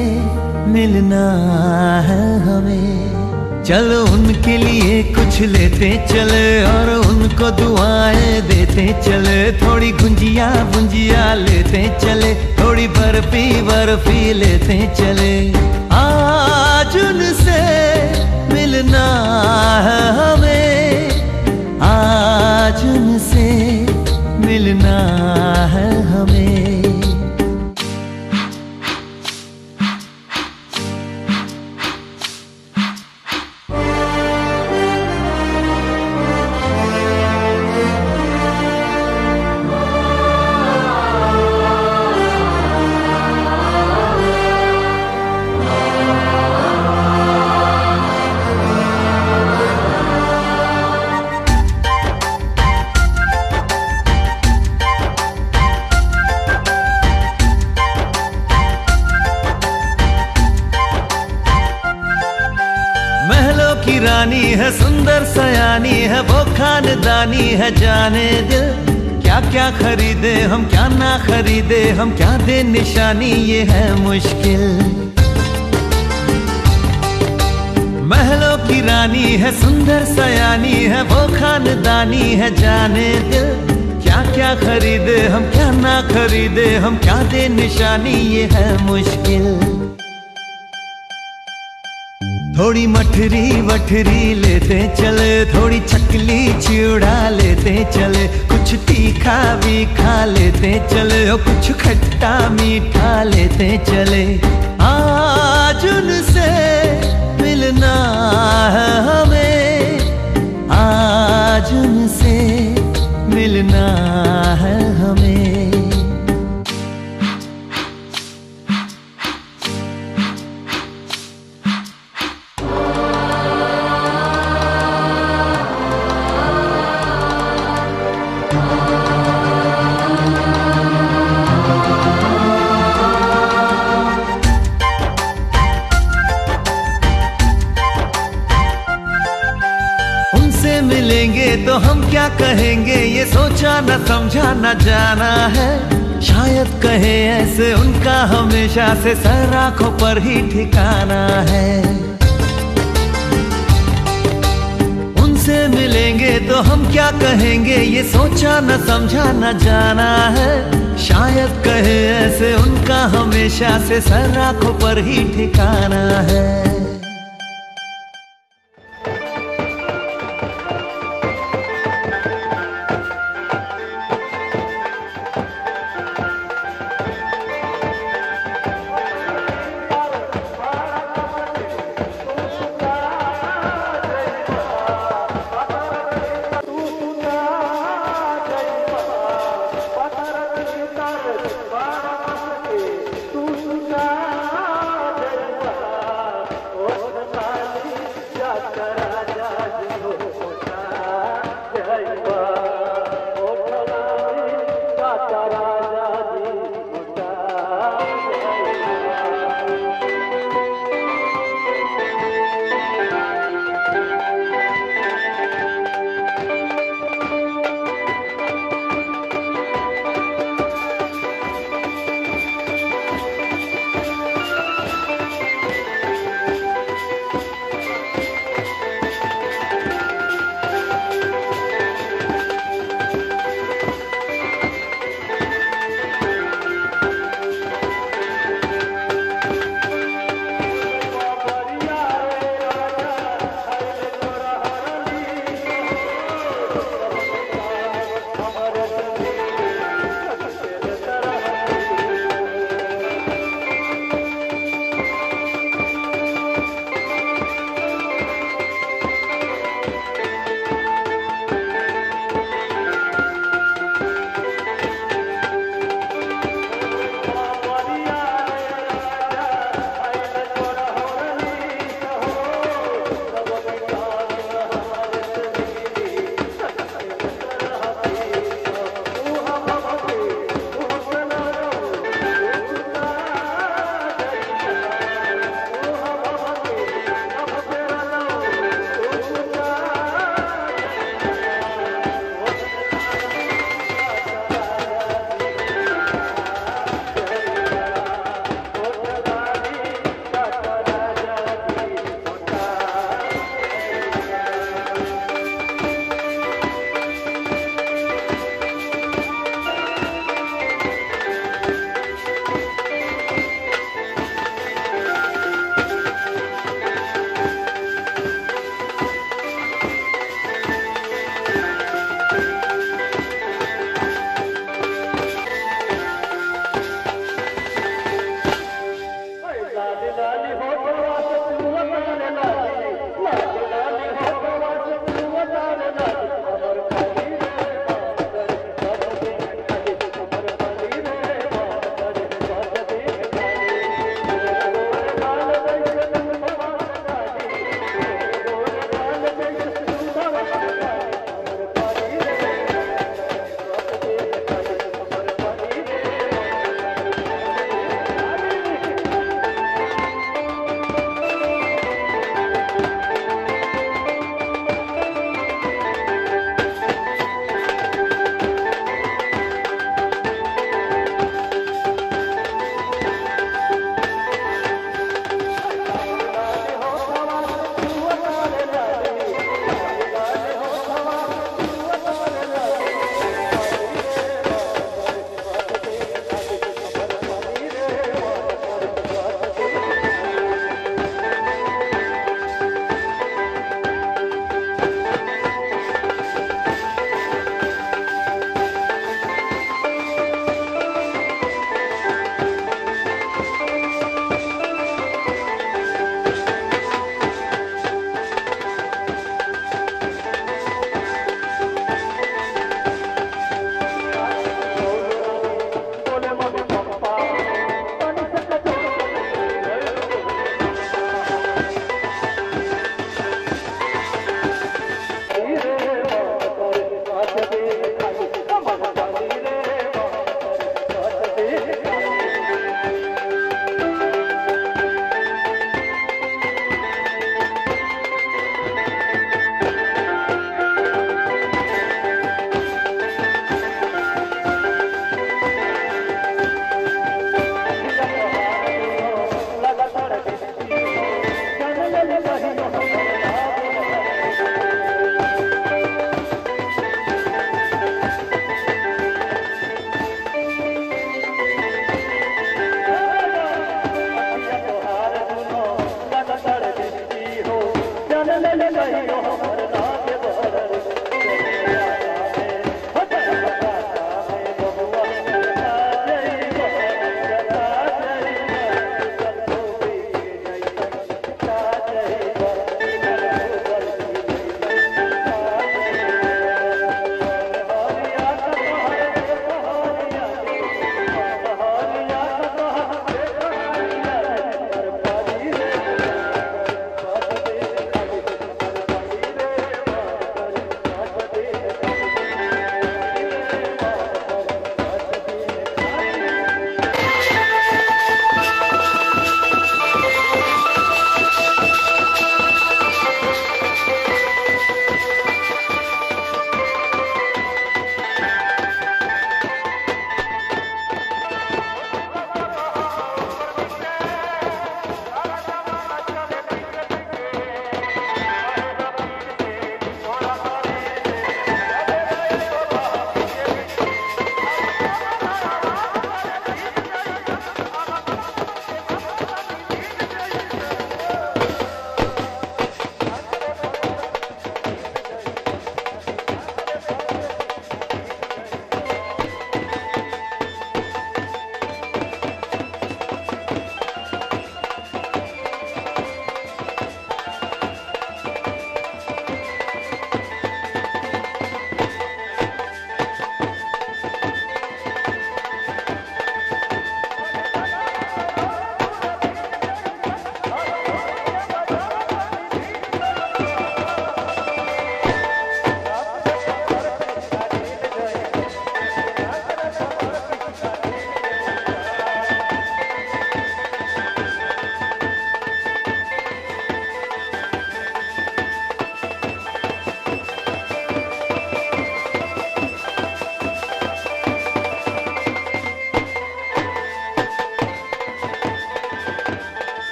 मिलना है हमें। चलो उनके लिए कुछ लेते चले और उनको दुआएं देते चले। थोड़ी गुंजिया गुंजिया लेते चले, थोड़ी बर्फी बर्फी लेते चले। आज उनसे मिलना है हमें, आज उनसे मिलना है हमें। की रानी है, सुंदर सयानी है, वो खानदानी है जाने दिल। क्या क्या खरीदे हम, क्या ना खरीदे हम, क्या दे निशानी, ये है मुश्किल। महलों की रानी है, सुंदर सयानी है, वो खानदानी है जाने दिल। क्या क्या खरीदे हम, क्या ना खरीदे हम, क्या दे निशानी, ये है मुश्किल। थोड़ी मठरी वठरी लेते चले, थोड़ी चकली चिड़ा लेते चले। कुछ तीखा भी खा लेते चले, और कुछ खट्टा मीठा लेते चले। आज उनसे मिलना है हमें, आज उनसे मिलना है हमें। मिलेंगे तो हम क्या कहेंगे, ये सोचा न समझा न जाना है। शायद कहे ऐसे उनका हमेशा से सर आंखों पर ही ठिकाना है। उनसे मिलेंगे तो हम क्या कहेंगे, ये सोचा न समझा न जाना है। शायद कहे ऐसे उनका हमेशा से सर आंखों पर ही ठिकाना है।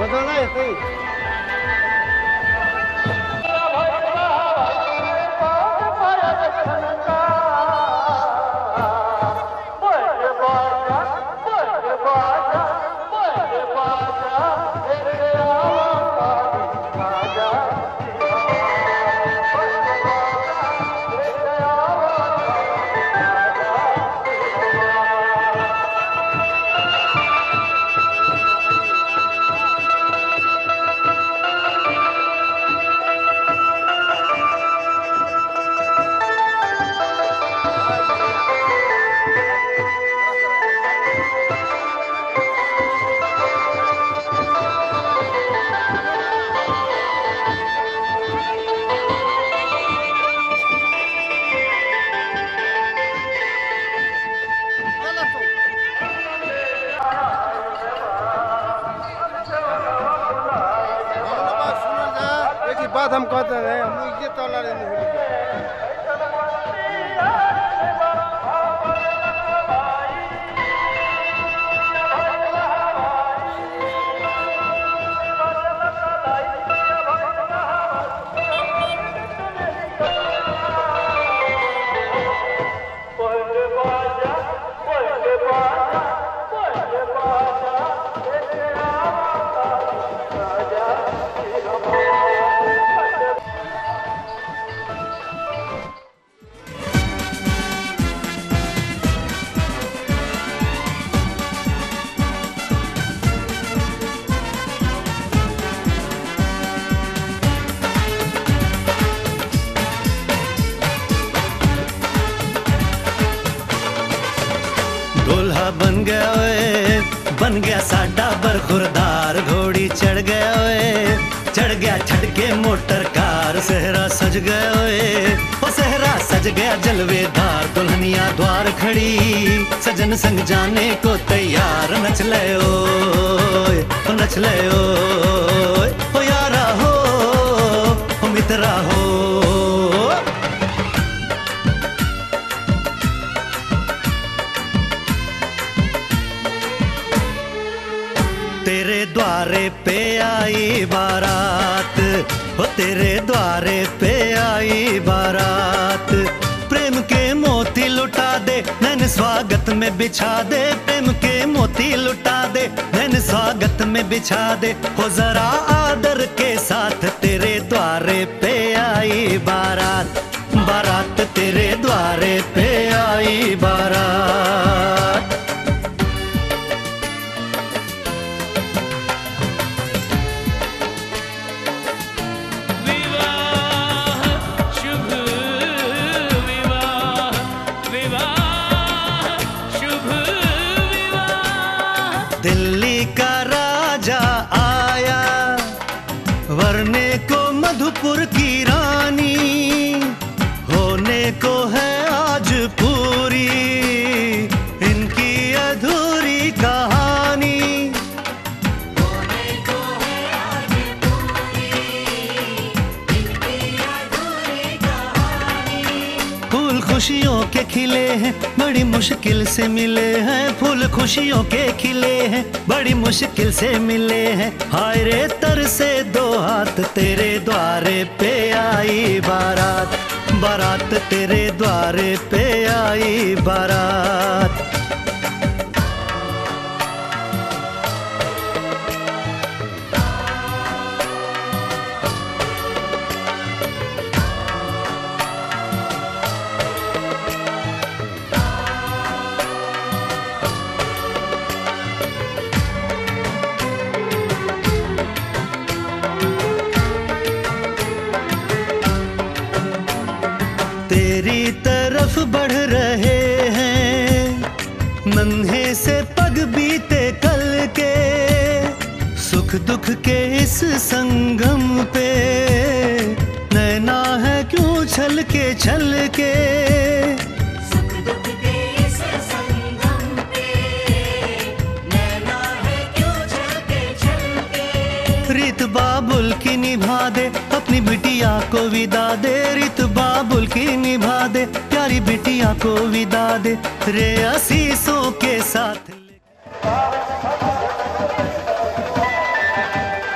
बदलना है सही। बात हम कहते हैं हम ये तौला नहीं मिलेगा। बन गया साडा बरखुरदार, घोड़ी चढ़ गया ओए, चढ़ गया छटके मोटर कार। सहरा सज गया ओए, ओ सहरा सज गया जलवेदार। दुल्हनिया द्वार खड़ी, सजन संग जाने को तैयार। नच ले ओए, ओ नच ले ओए, ओ यारा हो, ओ मित्रा हो। तेरे द्वारे पे आई बारात, हो तेरे द्वारे पे आई बारात। प्रेम के मोती लुटा दे, नैन स्वागत में बिछा दे। प्रेम के मोती लुटा दे, नैन स्वागत में बिछा दे। हो जरा आदर के साथ तेरे द्वारे पे आई बारात। बारात तेरे द्वारे पे आई बारात। दिल्ली का राजा आया, वरने को मधुपुर की रानी। होने को है आज पूरी इनकी अधूरी कहानी। होने को है आज पूरी इनकी अधूरी कहानी। फूल खुशियों के खिले हैं, बड़ी मुश्किल से मिले हैं। फूल खुशियों के खिले हैं, बड़ी मुश्किल से मिले हैं। हाय रे तर से दो हाथ, तेरे द्वारे पे आई बारात। बारात तेरे द्वारे पे आई बारात। तेरी तरफ बढ़ रहे हैं नन्हे से पग बीते कल के। सुख दुख के इस संगम पे नैना है क्यों छल के। सुख दुख के इस संगम पे नैना है क्यों छल के। रीत बाबुल की निभा दे, अपनी बिटिया को विदा दे। रीत बाबुल की निभा दे, प्यारी बिटिया को विदा दे। रे आशीषों के साथ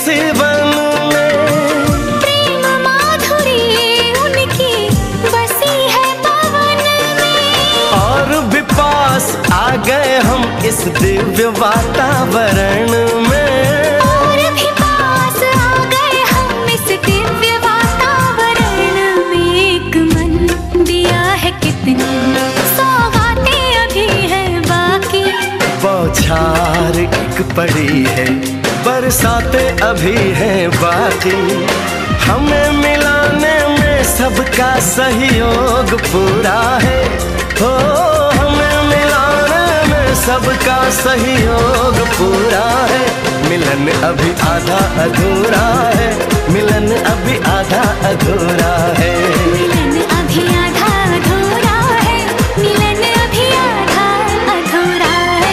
इसी वन में प्रेम माधुरी उनकी बसी है पवन में। और भी पास आ गए हम इस दिव्य वातावरण में। और भी पास आ गए हम इस दिव्य वातावरण में। एक मन दिया है कितनी सौगातें अभी है बाकी। बौछार एक पड़ी है, बरसातें अभी है बाकी। हमें मिलाने में सबका सहयोग पूरा है। हो हमें मिलाने में सबका सहयोग पूरा है। मिलन अभी आधा अधूरा है, मिलन अभी आधा अधूरा है। मिलन अभी आधा अधूरा है, मिलन अभी आधा अधूरा है।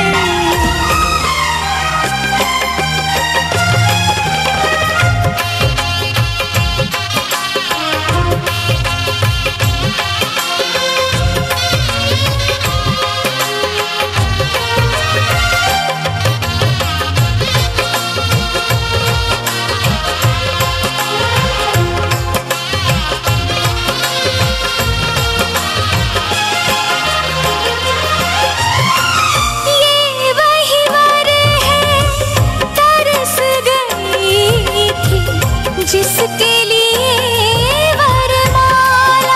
जिसके लिए वरमाला।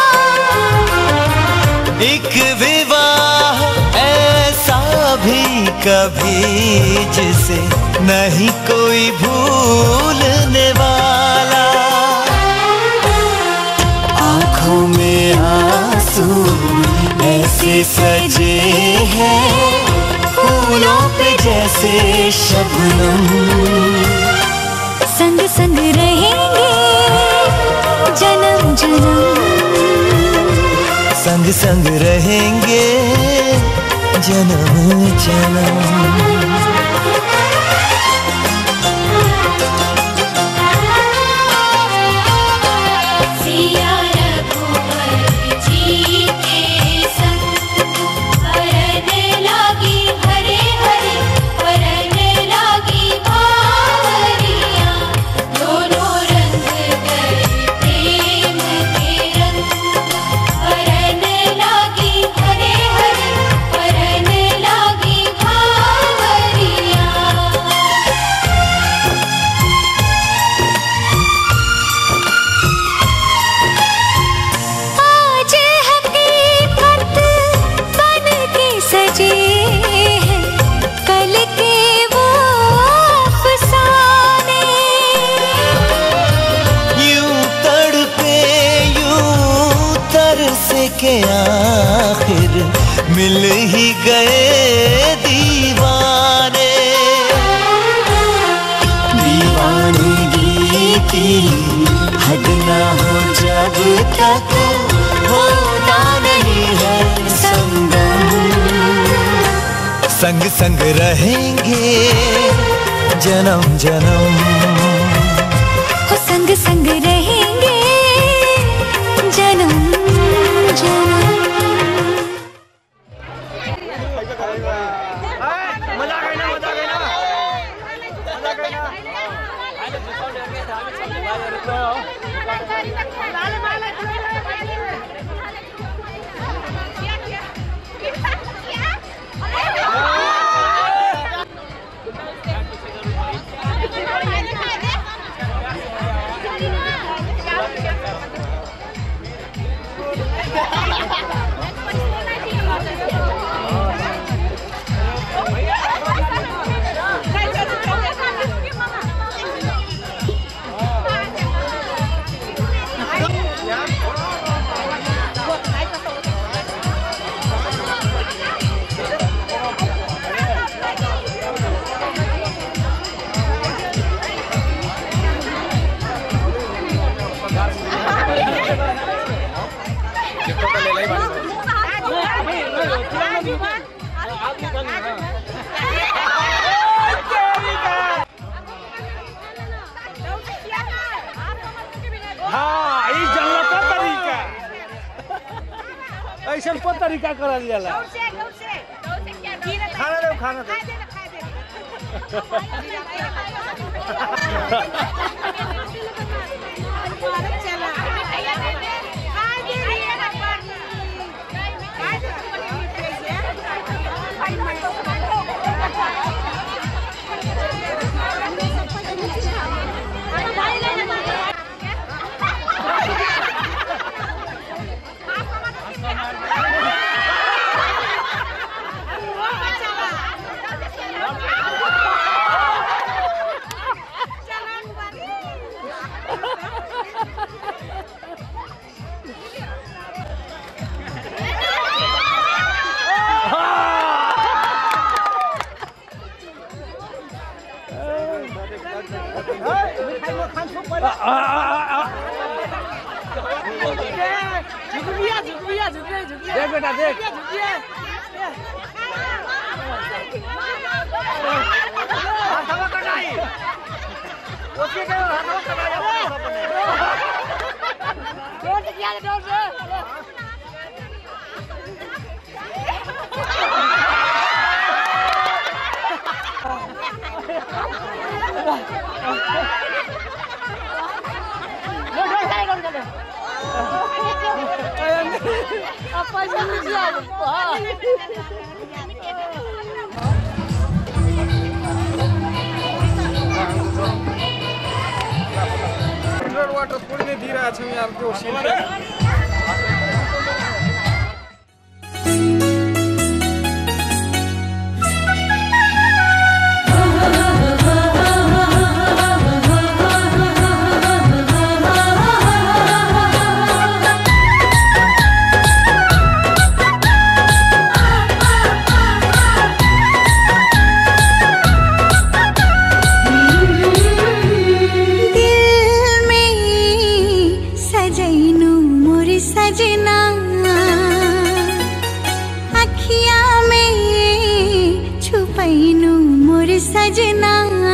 एक विवाह ऐसा भी कभी जिसे नहीं कोई भूलने वाला। आंखों में आंसू ऐसे सजे हैं फूलों पे जैसे शबनम। संग संग रहेंगे जन्म जन्म। संग संग रहेंगे जन्म जन्म। के आखिर मिल ही गए दीवाने। दीवानगी की हद ना हो जब तक होता नहीं है संगम। संग संग रहेंगे जन्म जन्म। हो संग संग रहेंगे जन्म जन्म। मजा गई ना, मजा गई ना, मजा गई ना। हाँ, ये जंगल का तरीका ऐसा को तरीका कर दिया। खाना दो, खाना दो। देख बेटा देख apa sih siapa? वाटर थोड़ी नहीं दी रहा है आपको सजना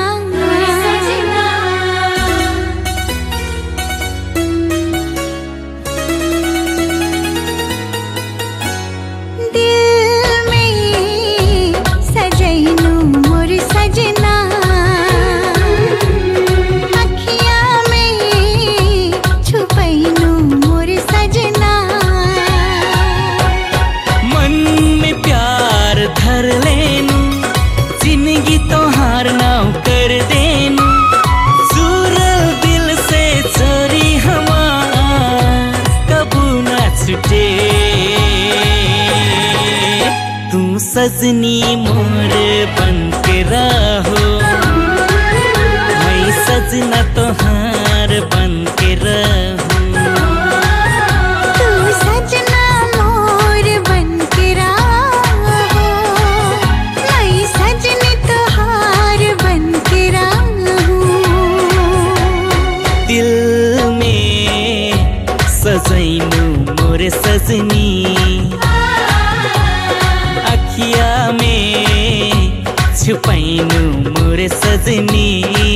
दिल में सजैनु मोर सजना अखियाँ में छुपैनु मोर सजना मन में प्यार धर लेनु जिंदगी तोहार नाव कर देनु सूरल दिल से चोरी हमार कबू ना छुटे तू सजनी मोर बन के रहो मैं सजना तोहार बन के रहूं सजैनु मोर सजनी अखिया में छुपैनु मोर सजनी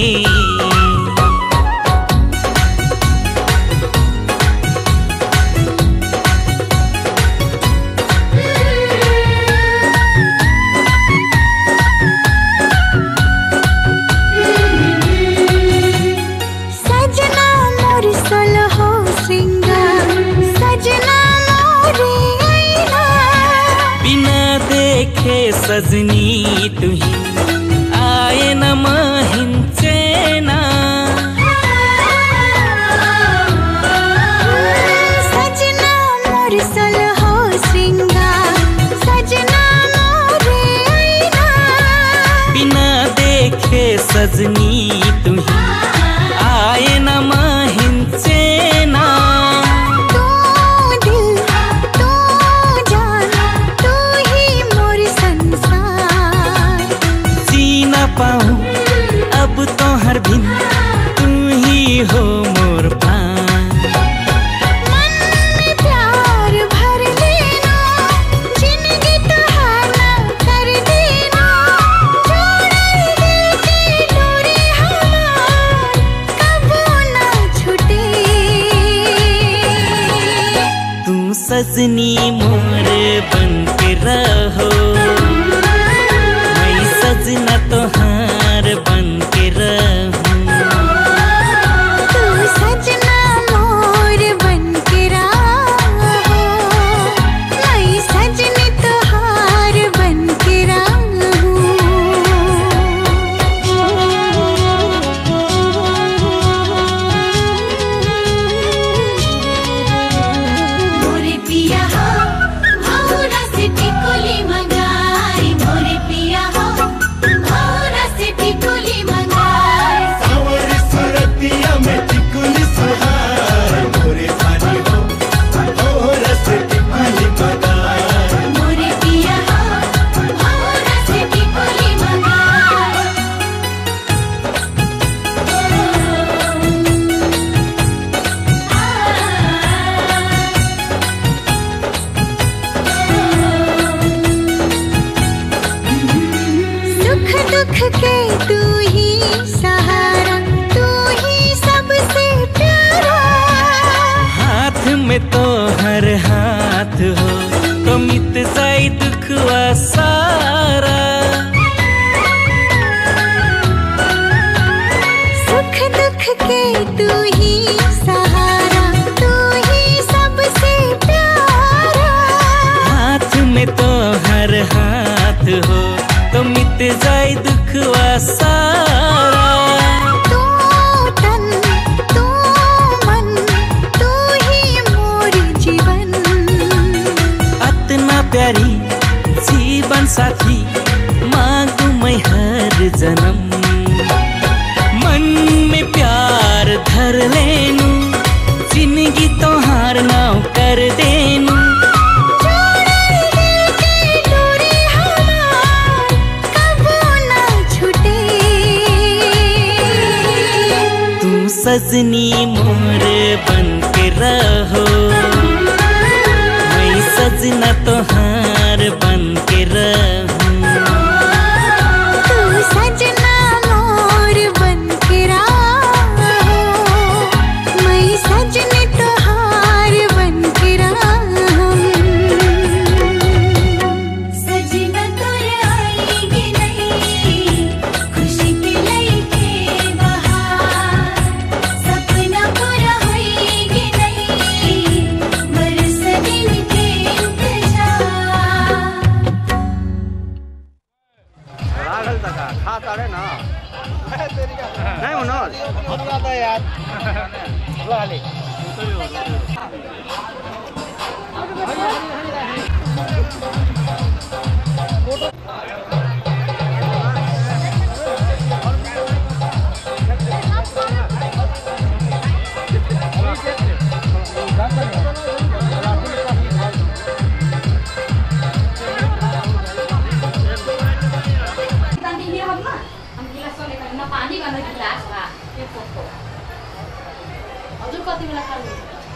सजनी तुही आए न महिन चैना सजना मोर सलहो श्रृंगार सजना मोरे आईना बिना देखे सजनी तुही आए न महिन चैना पाऊं अब तो हर दिन तू ही हो मोर पान मन में प्यार भर लेना जिंदगी तोहाना कर देना जोड़ल दिल की डोरी हमार कबू ना छूटे तू सजनी मोर बन के रहो सजना तोहार सारा। तू तन तू मन तू ही मोर जीवन। अतना प्यारी जीवन साथी मांगू मैं हर जन्म। मन में प्यार धर लेनू जिंदगी तो हार नाव कर देनू। सजनी मोर बन के रहो, मैं सजना तोहार बन के रहूं। तू सजना मोर बन के रहो, मैं सजनी तोहार बन के रहूं। सजना तोर आएगी नहीं खुशी के लेके बहार। सपना पूरा होएगी नहीं बरस दिन के इंतजार। रागल तक खा तारे ना नहीं मनोज हम ज्यादा यार लाली पानी गर्दा गिलास भा त्यो पोको हजुर कति बेला खानु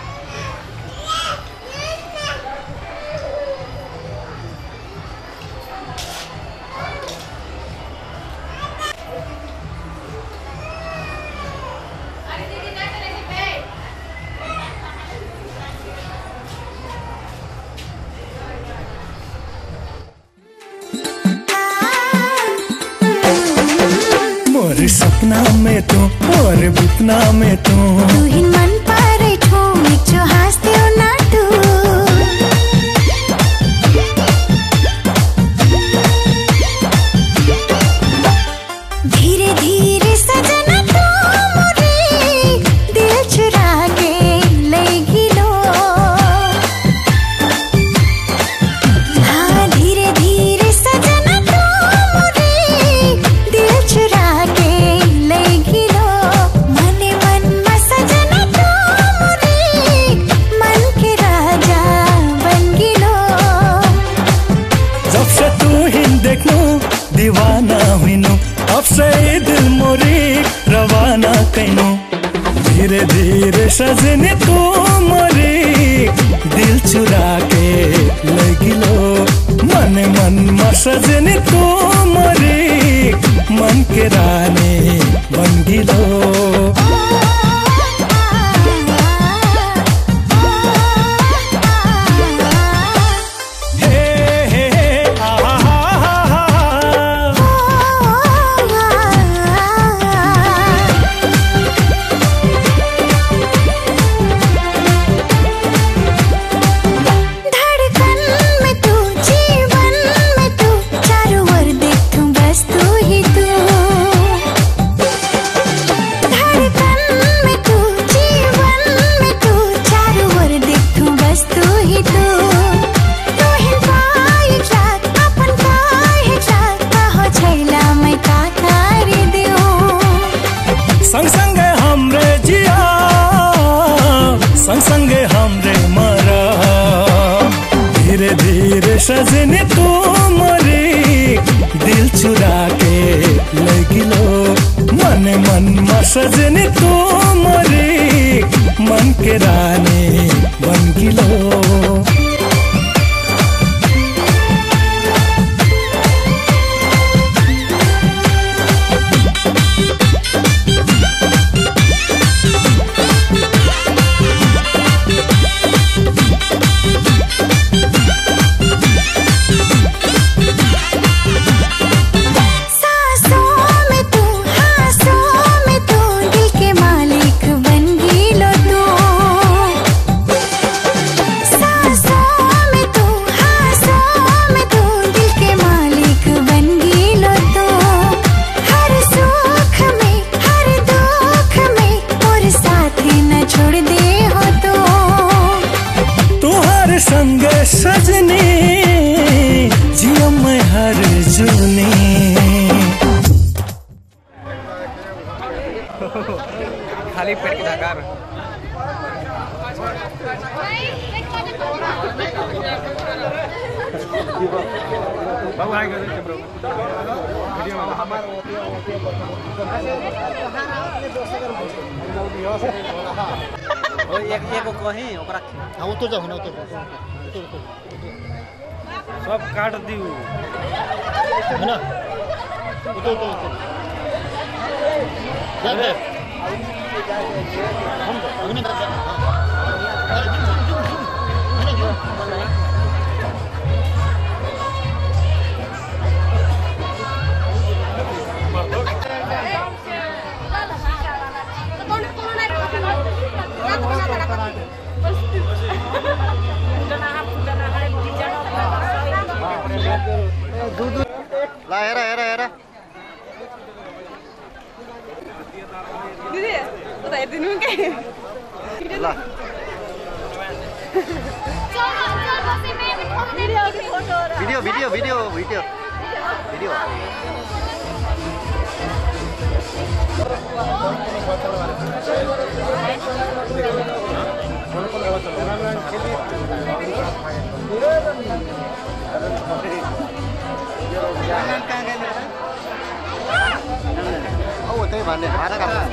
अरे दीदी कैसे लेके पे मोर सपना में तू मोर बुतना में तू तू ही मन पारे ठो मिचो हासते हो ना तू। धीरे धीरे सजना तू मोरे दिल चुरा के ले गिलो। हाँ धीरे धीरे सजना तू मोरे दिल चुरा के ले गिलो। मने मन में सजना तू मोरे मन के राजा बन गिलो। जब से तू ही देखनू दीवाना हुइनू अब से ये दिल मोरी रवाना कैनू। धीरे धीरे सजनी तू मोरी दिल चुरा के लगिलो। मन मन में सजनी तू मोरी मन के रानी बन गिलो। धड़कन में तू जीवन में तू चारों ओर देखूं बस तू ही तू। धड़कन में तू जीवन में तू चारों ओर देखूं बस तू ही तू। तू ही पाई जात अपन पाई जात कहो छैला मैं का कर दूं। संग संगे हमरे जिया संग संगे हमरे मरा। धीरे धीरे सजनी तू मोरी दिल चुरा के लगिलो। मन मन में सजनी तू मोरी मन के रानी बन गिलो। सांसों में तू हाथों में तू दिल के मालिक बन गिलो तू। सांसों सजनी जियो मैं हर जुनी खाली पेट की धकार बाबू आएगा ब्रो वीडियो एक एक को कहीं ओकरा हां उतर जाओ ना उतर सब काट दियो है ना उतर जा दे हम अग्नि ला era Didi, udah itu nungke. ला video oh thế bạn này phá ra cả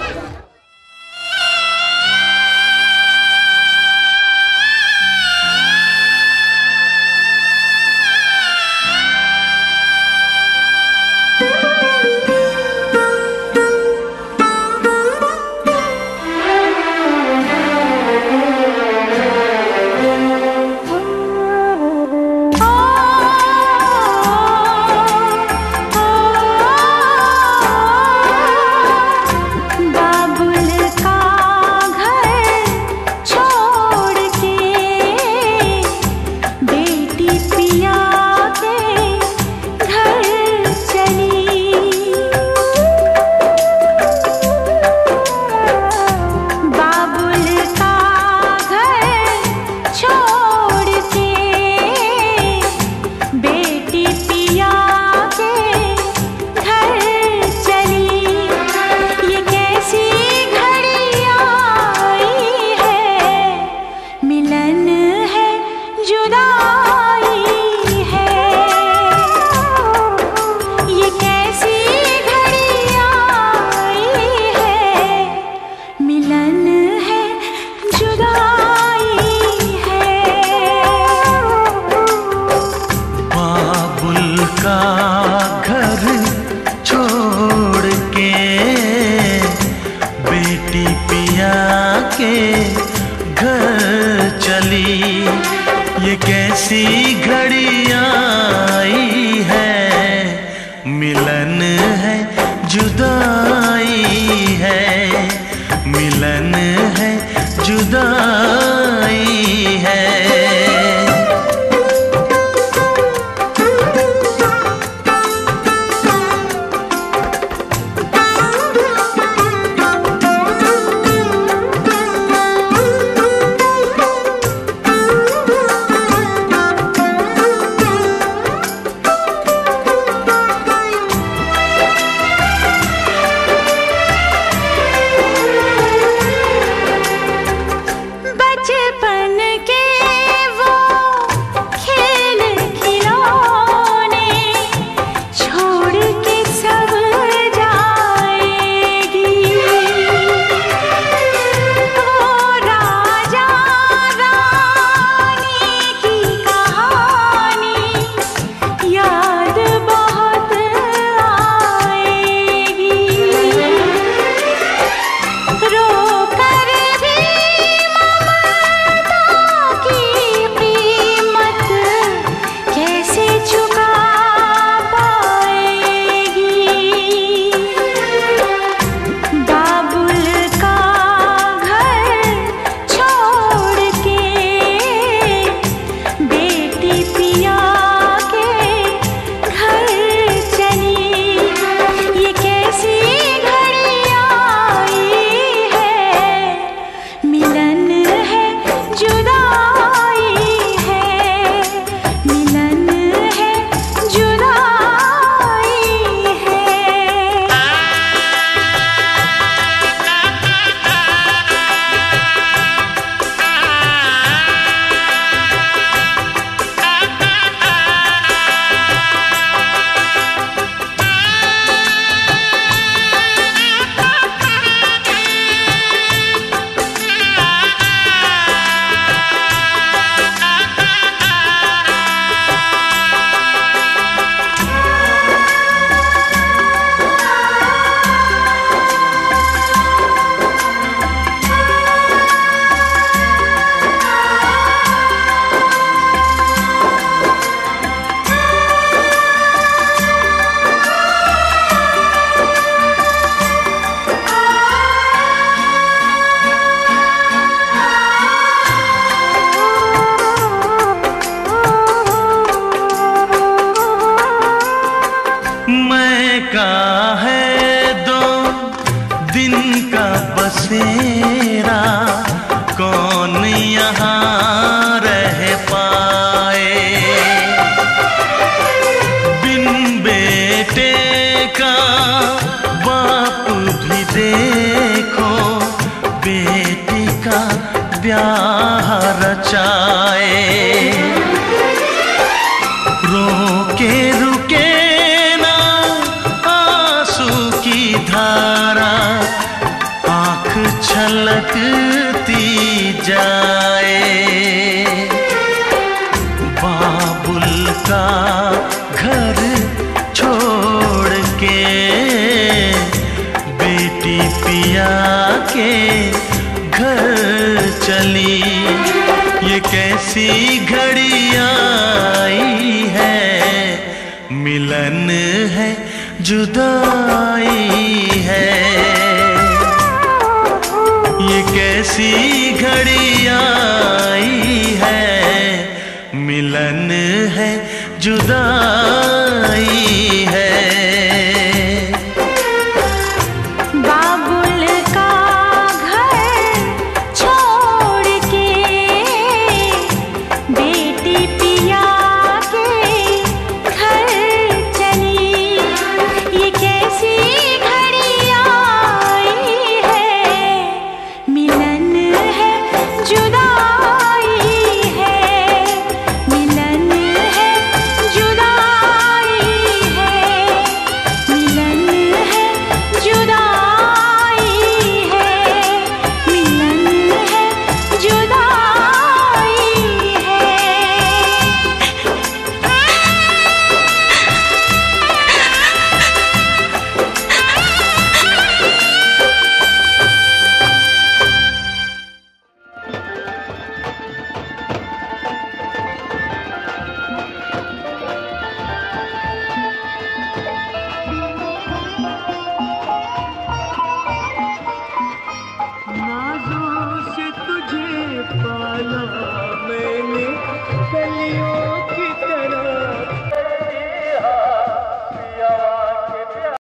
ये कैसी घड़ियां आई है, मिलन है जुदाई है, मिलन है जुदाई है। बसेरा कौन यहाँ रह पाए। बिन बेटे का बाप भी देखो बेटी का ब्याह रचाए। रोके रुके ना आंसू की धारा आँख छलकती जाए। बाबुल का घर छोड़ के बेटी पिया के घर चली। ये कैसी घड़ी आई है, मिलन है जुदाई है। ये कैसी घड़ी आई है, मिलन है जुदाई है।